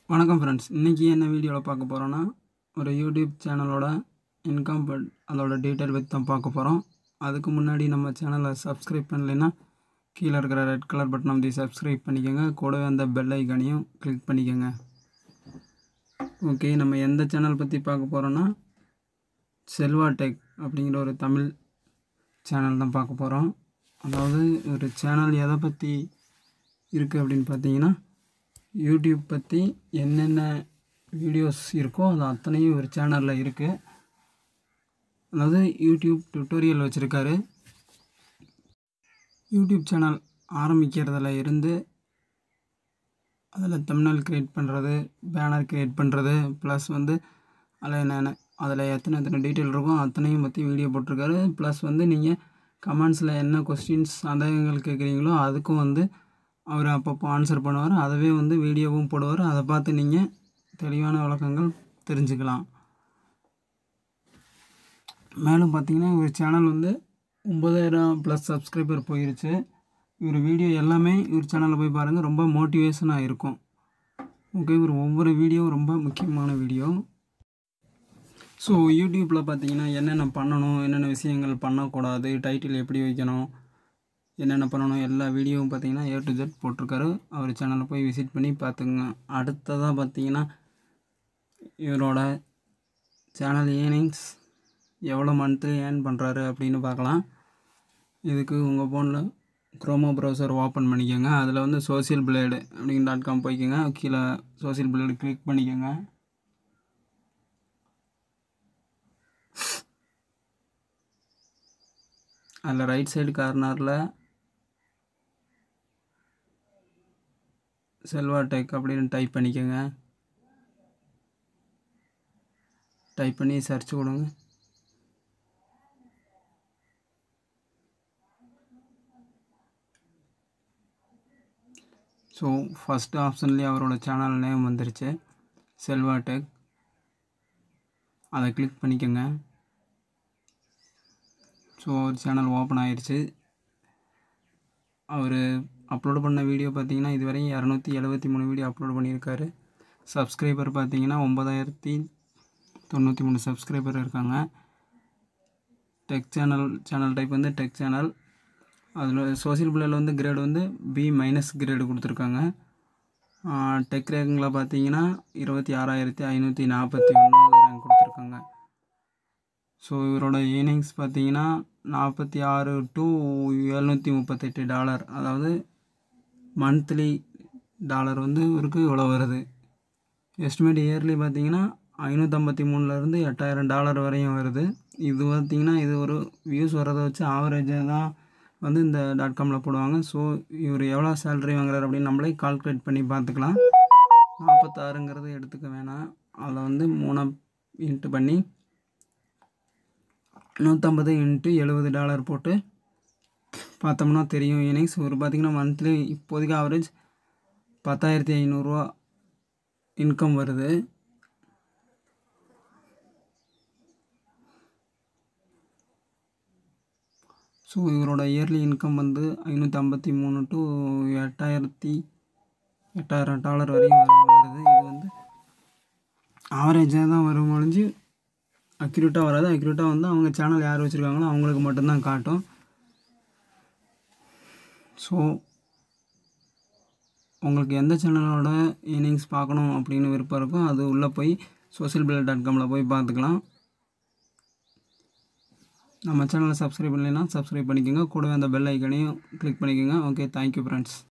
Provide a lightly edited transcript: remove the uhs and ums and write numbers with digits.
வணக்கம் ஃப்ரெண்ட்ஸ். இன்றைக்கி என்ன வீடியோவில் பார்க்க போகிறோன்னா, ஒரு யூடியூப் சேனலோட இன்கம் அதோட டீட்டெயில் பற்றி தான் பார்க்க போகிறோம். அதுக்கு முன்னாடி நம்ம சேனலை சப்ஸ்கிரைப் பண்ணலைன்னா கீழே இருக்கிற ரெட் கலர் பட்டன் அமைதி சப்ஸ்கிரைப் பண்ணிக்கோங்க. கூடவே அந்த பெல் ஐக்கானையும் கிளிக் பண்ணிக்கோங்க. ஓகே, நம்ம எந்த சேனல் பற்றி பார்க்க போகிறோன்னா, செல்வா டெக் அப்படிங்கிற ஒரு தமிழ் சேனல் தான் பார்க்க போகிறோம். அதாவது ஒரு சேனல் எதை பற்றி இருக்குது அப்படின்னு பார்த்தீங்கன்னா, யூடியூப் பற்றி என்னென்ன வீடியோஸ் இருக்கோ அது அத்தனையும் ஒரு சேனலில் இருக்குது. அதாவது யூடியூப் டுட்டோரியல் வச்சுருக்காரு. யூடியூப் சேனல் ஆரம்பிக்கிறதுல இருந்து அதில் தம்ப்நெயில் க்ரியேட் பண்ணுறது, பேனர் க்ரியேட் பண்ணுறது, ப்ளஸ் அதில் எத்தனை டீட்டெயில் இருக்கோ அத்தனையும் பற்றி வீடியோ போட்டிருக்காரு. ப்ளஸ் நீங்கள் கமெண்ட்ஸில் என்ன கொஸ்டின்ஸ் சந்தேகங்கள் கேட்குறீங்களோ அதுக்கும் அவர் அப்பப்போ ஆன்சர் பண்ணுவார். அதவே வீடியோவும் போடுவார். அதை பார்த்து நீங்கள் தெளிவான விளக்கங்கள் தெரிஞ்சுக்கலாம். மேலும் பார்த்திங்கன்னா ஒரு சேனல் 9,000+ சப்ஸ்கிரைபர் போயிடுச்சு. இவர் வீடியோ எல்லாமே இவர் சேனலில் போய் பாருங்கள், ரொம்ப மோட்டிவேஷனாக இருக்கும். ஓகே, இவர் ஒவ்வொரு வீடியோவும் ரொம்ப முக்கியமான வீடியோ. ஸோ யூடியூப்பில் பார்த்திங்கன்னா என்னென்ன பண்ணணும், என்னென்ன விஷயங்கள் பண்ணக்கூடாது, டைட்டில் எப்படி வைக்கணும், என்னென்ன பண்ணணும், எல்லா வீடியோவும் பார்த்திங்கன்னா A to Z போட்டிருக்காரு. அவர் சேனலில் போய் விசிட் பண்ணி பார்த்துக்குங்க. அடுத்ததாக பார்த்திங்கன்னா இவரோட சேனல் ஏர்னிங்ஸ் எவ்வளோ மந்த்லி ஏர்ன் பண்ணுறாரு அப்படின்னு பார்க்கலாம். இதுக்கு உங்கள் ஃபோனில் குரோமோ ப்ரௌசர் ஓப்பன் பண்ணிக்கோங்க. அதில் சோசியல் பிளேடு .com போய்க்கோங்க. கீழே சோசியல் பிளேடு கிளிக் பண்ணிக்கோங்க. அதில் ரைட் சைடு கார்னரில் செல்வா டெக் அப்படின்னு டைப் பண்ணிக்கோங்க. டைப் பண்ணி சர்ச் கொடுங்க. ஸோ ஃபஸ்ட்டு ஆப்ஷன்லேயே அவரோட சேனல் நேம் வந்துருச்சு, செல்வா டெக். அதை கிளிக் பண்ணிக்கோங்க. ஸோ ஒரு சேனல் ஓப்பன் ஆயிடுச்சு. அவர் அப்லோடு பண்ண வீடியோ பார்த்திங்கன்னா இதுவரை 273 வீடியோ அப்லோடு பண்ணியிருக்காரு. சப்ஸ்கிரைபர் பார்த்திங்கன்னா 9,093 சப்ஸ்கிரைபர் இருக்காங்க. Tech channel type tech channel. அதில் சோசியல் பிளேயில் கிரேடு B- கிரேடு கொடுத்துருக்காங்க. டெக் ரேங்கில் பார்த்திங்கன்னா 26,541 ரேங்க் கொடுத்துருக்காங்க. ஸோ இவரோட ஏர்னிங்ஸ் பார்த்திங்கன்னா $46 to $738. அதாவது மந்த்லி டாலர் இவருக்கு இவ்வளோ வருது. எஸ்டிமேட் இயர்லி பார்த்திங்கன்னா $553 $8,000 வரையும் வருது. இது பார்த்திங்கன்னா இது ஒரு வியூஸ் வர்றதை வச்சு ஆவரேஜாக தான் இந்த .comல போடுவாங்க. ஸோ இவர் எவ்வளோ சேலரி வாங்குறாரு அப்படின்னு நம்மளே கால்குலேட் பண்ணி பார்த்துக்கலாம். 46ங்கிறது எடுத்துக்க வேணாம். அதில் 3 இன்ட்டு பண்ணி 150 × $70 போட்டு பார்த்தோம்னா தெரியும் ஏர்னிங்ஸ். ஒரு பார்த்திங்கன்னா மந்த்லி இப்போதைக்கு ஆவரேஜ் 10,500 இன்கம் வருது. ஸோ இவரோட இயர்லி இன்கம் $553 to $8,000 வரையும் வருது. இது ஆவரேஜாக தான் வரும், ஒழிஞ்சு அக்யூரேட்டாக வராது. அக்யூரேட்டாக அவங்க சேனல் யார் வச்சுருக்காங்களோ அவங்களுக்கு மட்டும்தான் காட்டும். ஸோ உங்களுக்கு எந்த சேனலோட ஏர்னிங்ஸ் பார்க்கணும் அப்படின்னு விருப்பம் இருக்கும் அது உள்ளே போய் சோசியல் பிளேடு .comல போய் பார்த்துக்கலாம். நம்ம சேனலை சப்ஸ்கிரைப் பண்ணலைன்னா சப்ஸ்கிரைப் பண்ணிக்கோங்க. கூடவே அந்த பெல் ஐக்கனையும் கிளிக் பண்ணிக்கோங்க. Okay, thank you friends.